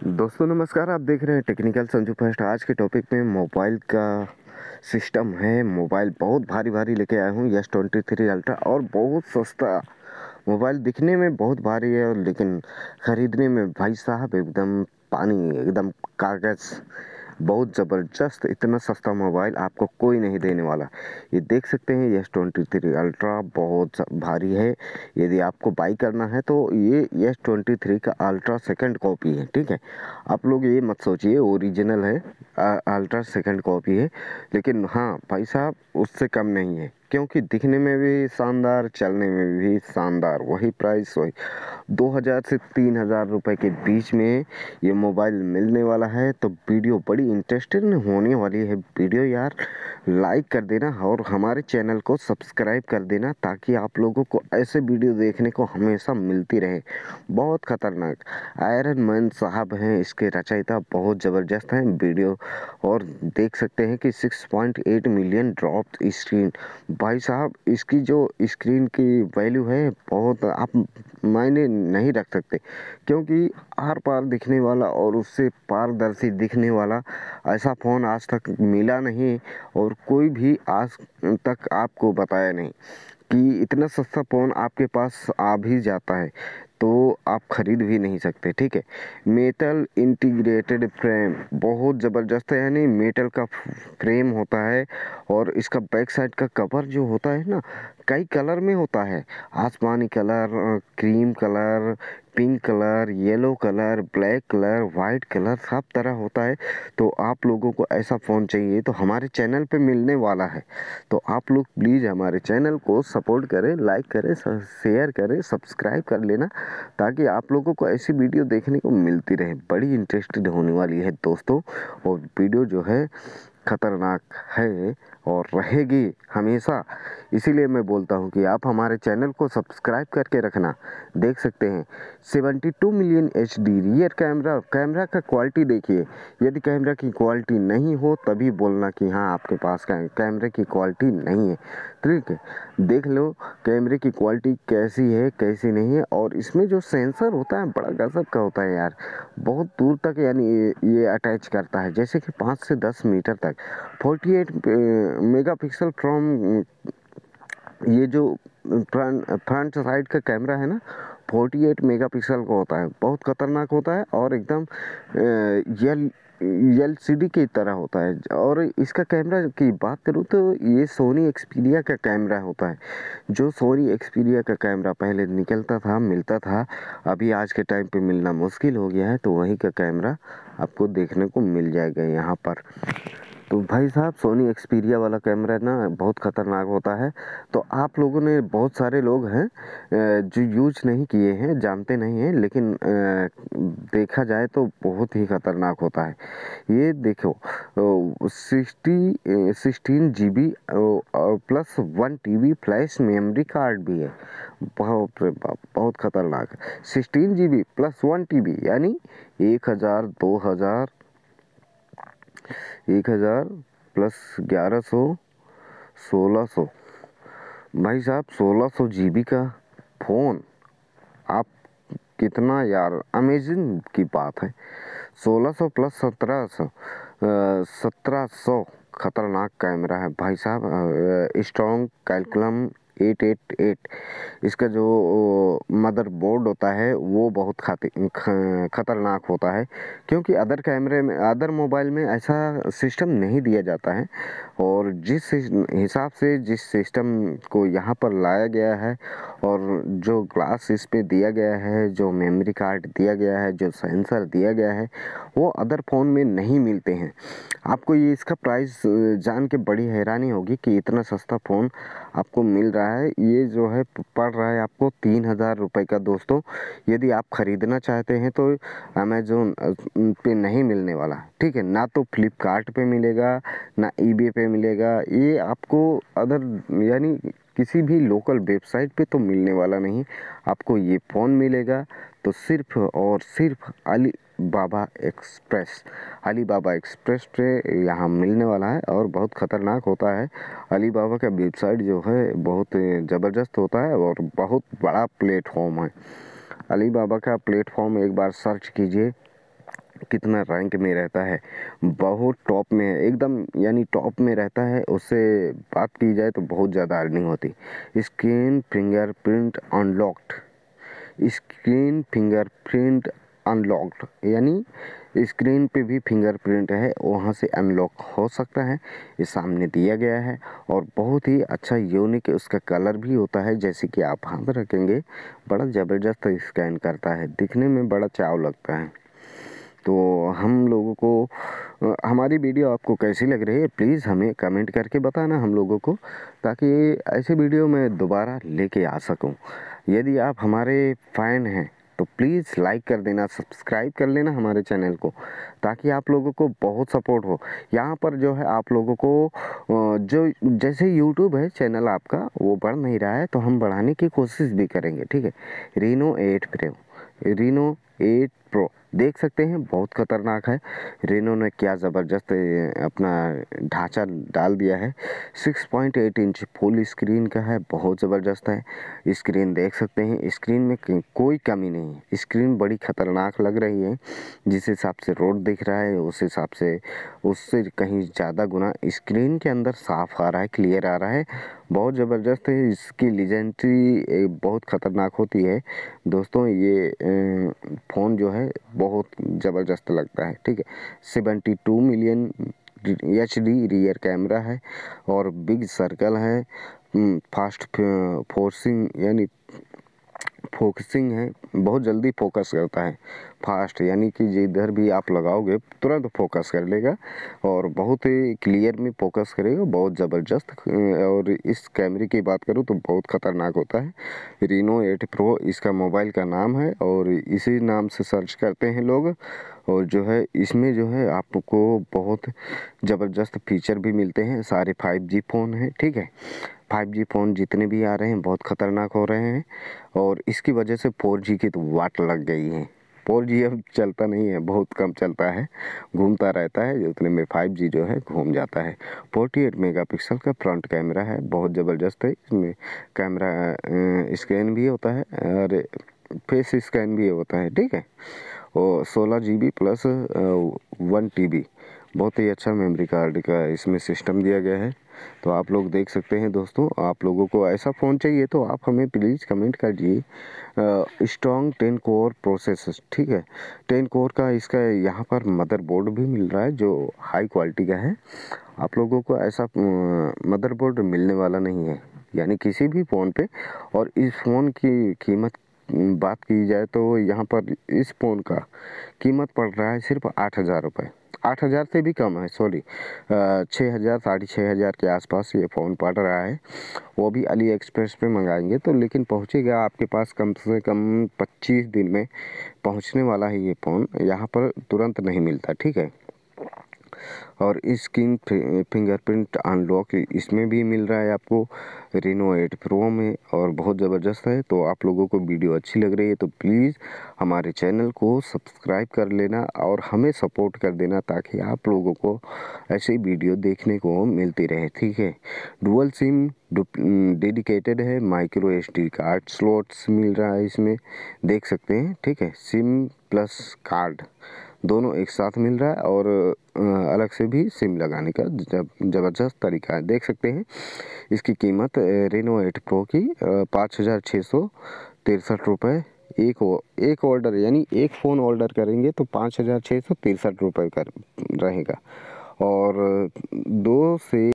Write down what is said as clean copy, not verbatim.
दोस्तों नमस्कार। आप देख रहे हैं टेक्निकल संजू फर्स्ट। आज के टॉपिक में मोबाइल का सिस्टम है। मोबाइल बहुत भारी भारी लेके आया हूँ, S23 अल्ट्रा, और बहुत सस्ता मोबाइल। दिखने में बहुत भारी है लेकिन ख़रीदने में भाई साहब एकदम पानी, एकदम कागज़। बहुत ज़बरदस्त। इतना सस्ता मोबाइल आपको कोई नहीं देने वाला। ये देख सकते हैं, S23 अल्ट्रा बहुत भारी है। यदि आपको बाई करना है तो ये S23 का अल्ट्रा सेकंड कॉपी है, ठीक है। आप लोग ये मत सोचिए ओरिजिनल है, अल्ट्रा सेकंड कॉपी है। लेकिन हाँ भाई साहब, उससे कम नहीं है, क्योंकि दिखने में भी शानदार, चलने में भी शानदार। वही प्राइस, वही 2000 से 3000 रुपए के बीच में ये मोबाइल मिलने वाला है। तो वीडियो बड़ी इंटरेस्टिंग होने वाली है। वीडियो यार लाइक कर देना और हमारे चैनल को सब्सक्राइब कर देना, ताकि आप लोगों को ऐसे वीडियो देखने को हमेशा मिलती रहे। बहुत खतरनाक आयरन मैन साहब हैं इसके रचयिता, बहुत ज़बरदस्त हैं वीडियो। और देख सकते हैं कि 6.8 मिलियन ड्रॉप स्क्रीन। भाई साहब, इसकी जो स्क्रीन की वैल्यू है, बहुत आप मायने नहीं रख सकते, क्योंकि आर पार दिखने वाला और उससे पारदर्शी दिखने वाला ऐसा फ़ोन आज तक मिला नहीं, और कोई भी आज तक आपको बताया नहीं कि इतना सस्ता फ़ोन आपके पास आ भी जाता है तो आप ख़रीद भी नहीं सकते, ठीक है। मेटल इंटीग्रेटेड फ्रेम बहुत ज़बरदस्त है, यानी मेटल का फ्रेम होता है। और इसका बैक साइड का कवर जो होता है ना, कई कलर में होता है। आसमानी colour, cream colour, pink colour, yellow colour, black colour, white colour, सब तरह होता है। तो आप लोगों को ऐसा फ़ोन चाहिए तो हमारे चैनल पे मिलने वाला है। तो आप लोग प्लीज़ हमारे चैनल को सपोर्ट करें, लाइक करें, शेयर करें, सब्सक्राइब कर लेना, ताकि आप लोगों को ऐसी वीडियो देखने को मिलती रहे। बड़ी इंटरेस्टेड होने वाली है दोस्तों, और वीडियो जो है खतरनाक है और रहेगी हमेशा। इसीलिए मैं बोलता हूँ कि आप हमारे चैनल को सब्सक्राइब करके रखना। देख सकते हैं 72 million HD rear camera. Camera का क्वालिटी देखिए। यदि कैमरा की क्वालिटी नहीं हो तभी बोलना कि हाँ आपके पास कैमरे की क्वालिटी नहीं है, ठीक है। देख लो कैमरे की क्वालिटी कैसी है, कैसी नहीं है। और इसमें जो सेंसर होता है बड़ा गजब का होता है यार। बहुत दूर तक यानी ये अटैच करता है, जैसे कि 5 से 10 मीटर तक। 48 मेगापिक्सल फ्रॉम ये जो फ्रंट साइड का कैमरा है ना, 48 मेगापिक्सल का होता है। बहुत खतरनाक होता है और एकदम LCD की तरह होता है। और इसका कैमरा की बात करूँ तो ये सोनी एक्सपीरिया का कैमरा होता है। जो सोनी एक्सपीरिया का कैमरा पहले निकलता था, मिलता था, अभी आज के टाइम पे मिलना मुश्किल हो गया है। तो वही का कैमरा आपको देखने को मिल जाएगा यहाँ पर। तो भाई साहब, सोनी एक्सपीरिया वाला कैमरा ना बहुत ख़तरनाक होता है। तो आप लोगों ने, बहुत सारे लोग हैं जो यूज नहीं किए हैं, जानते नहीं हैं, लेकिन देखा जाए तो बहुत ही ख़तरनाक होता है। ये देखो 16 GB plus 1 TB flash memory card भी है। बहुत रे बाप, बहुत ख़तरनाक है। 16 GB प्लस 1 TB यानी 1000, 2000, 1000 प्लस 1100, 1600। भाई साहब 1600 GB का फ़ोन, आप कितना यार, अमेजिंग की बात है। 1600 प्लस 1700, 1700। खतरनाक कैमरा है भाई साहब। Strong Qualcomm 888। इसका जो मदर बोर्ड होता है वो बहुत खतरनाक होता है, क्योंकि अदर कैमरे में, अदर मोबाइल में ऐसा सिस्टम नहीं दिया जाता है। और जिस हिसाब से जिस सिस्टम को यहाँ पर लाया गया है, और जो ग्लास इस पे दिया गया है, जो मेमोरी कार्ड दिया गया है, जो सेंसर दिया गया है, वो अदर फ़ोन में नहीं मिलते हैं। आपको ये इसका प्राइस जान के बड़ी हैरानी होगी कि इतना सस्ता फ़ोन आपको मिल रहा है। ये जो है पड़ रहा है आपको 3000 रुपये का दोस्तों। यदि आप ख़रीदना चाहते हैं तो अमेज़ोन पे नहीं मिलने वाला, ठीक है। ना तो फ्लिपकार्ट पे मिलेगा, ना ईबे पे मिलेगा। ये आपको अदर यानी किसी भी लोकल वेबसाइट पे तो मिलने वाला नहीं। आपको ये फ़ोन मिलेगा तो सिर्फ और सिर्फ अलीबाबा एक्सप्रेस पे यहाँ मिलने वाला है। और बहुत ख़तरनाक होता है। अलीबाबा का वेबसाइट जो है बहुत ज़बरदस्त होता है और बहुत बड़ा प्लेटफॉर्म है। अलीबाबा का प्लेटफॉर्म एक बार सर्च कीजिए, कितना रैंक में रहता है, बहुत टॉप में है एकदम, यानी टॉप में रहता है। उससे बात की जाए तो बहुत ज़्यादा अर्निंग होती। Screen fingerprint unlocked, screen fingerprint unlocked यानी स्क्रीन पे भी फिंगरप्रिंट है, वहाँ से अनलॉक हो सकता है, ये सामने दिया गया है। और बहुत ही अच्छा यूनिक उसका कलर भी होता है, जैसे कि आप हाथ रखेंगे बड़ा ज़बरदस्त स्कैन करता है, दिखने में बड़ा चाव लगता है। तो हम लोगों को हमारी वीडियो आपको कैसी लग रही है प्लीज़ हमें कमेंट करके बताना हम लोगों को, ताकि ऐसे वीडियो मैं दोबारा लेके आ सकूं। यदि आप हमारे फ़ैन हैं तो प्लीज़ लाइक कर देना, सब्सक्राइब कर लेना हमारे चैनल को, ताकि आप लोगों को बहुत सपोर्ट हो। यहाँ पर जो है आप लोगों को जो जैसे यूट्यूब है चैनल आपका वो बढ़ नहीं रहा है, तो हम बढ़ाने की कोशिश भी करेंगे, ठीक है। Reno 8 Pro देख सकते हैं, बहुत खतरनाक है। रेनो ने क्या ज़बरदस्त अपना ढांचा डाल दिया है। 6.8 इंच फुल स्क्रीन का है, बहुत ज़बरदस्त है। स्क्रीन देख सकते हैं, स्क्रीन में कोई कमी नहीं है, स्क्रीन बड़ी खतरनाक लग रही है। जिस हिसाब से रोड दिख रहा है उस हिसाब से उससे कहीं ज़्यादा गुना स्क्रीन के अंदर साफ आ रहा है, क्लियर आ रहा है, बहुत ज़बरदस्त है। इसकी लेजेंडरी बहुत ख़तरनाक होती है दोस्तों। ये फ़ोन जो है बहुत ज़बरदस्त लगता है, ठीक है। 72 मिलियन HD रियर कैमरा है और बिग सर्कल है। फास्ट फोर्सिंग यानी फोकसिंग है, बहुत जल्दी फोकस करता है। फास्ट यानी कि जिधर भी आप लगाओगे तुरंत फोकस कर लेगा और बहुत ही क्लियर में फोकस करेगा, बहुत ज़बरदस्त। और इस कैमरे की बात करूँ तो बहुत ख़तरनाक होता है। Reno 8 Pro इसका मोबाइल का नाम है और इसी नाम से सर्च करते हैं लोग। और जो है इसमें जो है आपको बहुत ज़बरदस्त फीचर भी मिलते हैं। सारे 5G फ़ोन हैं, ठीक है। 5G फ़ोन जितने भी आ रहे हैं बहुत ख़तरनाक हो रहे हैं, और इसकी वजह से 4G की तो वाट लग गई है। 4G अब चलता नहीं है, बहुत कम चलता है, घूमता रहता है, उतने में 5G जो है घूम जाता है। 48 मेगापिक्सल का फ्रंट कैमरा है, बहुत ज़बरदस्त है। इसमें कैमरा स्कैन भी होता है और फेस स्कैन भी होता है, ठीक है। और 16 GB प्लस 1 TB, बहुत ही अच्छा मेमोरी कार्ड का इसमें सिस्टम दिया गया है। तो आप लोग देख सकते हैं दोस्तों, आप लोगों को ऐसा फ़ोन चाहिए तो आप हमें प्लीज़ कमेंट कर दीजिए। स्ट्रॉन्ग 10 कोर प्रोसेसर, ठीक है। 10 कोर का इसका यहाँ पर मदरबोर्ड भी मिल रहा है जो हाई क्वालिटी का है। आप लोगों को ऐसा मदरबोर्ड मिलने वाला नहीं है, यानी किसी भी फ़ोन पे। और इस फ़ोन की कीमत बात की जाए तो यहाँ पर इस फ़ोन का कीमत पड़ रहा है सिर्फ 8,000 रुपये। 8,000 से भी कम है, सॉरी, 6,000 6,500 के आसपास ये फ़ोन पड़ रहा है। वो भी अली एक्सप्रेस पे मंगाएंगे तो, लेकिन पहुँचेगा आपके पास कम से कम 25 दिन में पहुँचने वाला है ये फ़ोन, यहाँ पर तुरंत नहीं मिलता, ठीक है। और स्क्रीन फिंगरप्रिंट अनलॉक इसमें भी मिल रहा है आपको Reno 8 Pro में, और बहुत ज़बरदस्त है। तो आप लोगों को वीडियो अच्छी लग रही है तो प्लीज़ हमारे चैनल को सब्सक्राइब कर लेना और हमें सपोर्ट कर देना, ताकि आप लोगों को ऐसी वीडियो देखने को मिलती रहे, ठीक है। डुअल सिम डेडिकेटेड है, माइक्रो SD कार्ड स्लॉट्स मिल रहा है इसमें, देख सकते हैं, ठीक है। सिम प्लस कार्ड दोनों एक साथ मिल रहा है, और अलग से भी सिम लगाने का ज़बरदस्त तरीका है, देख सकते हैं। इसकी कीमत Reno 8 Pro की 5,663 रुपये। एक ऑर्डर यानी एक फ़ोन ऑर्डर करेंगे तो 5,663 रुपये का रहेगा। और 2 से